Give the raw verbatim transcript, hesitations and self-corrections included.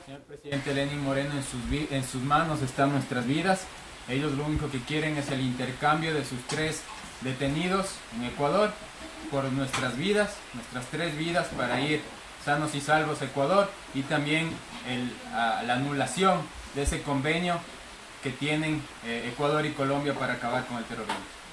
Señor presidente Lenín Moreno, en sus, en sus manos están nuestras vidas. Ellos lo único que quieren es el intercambio de sus tres detenidos en Ecuador por nuestras vidas, nuestras tres vidas, para ir sanos y salvos a Ecuador, y también el, a, la anulación de ese convenio que tienen eh, Ecuador y Colombia para acabar con el terrorismo.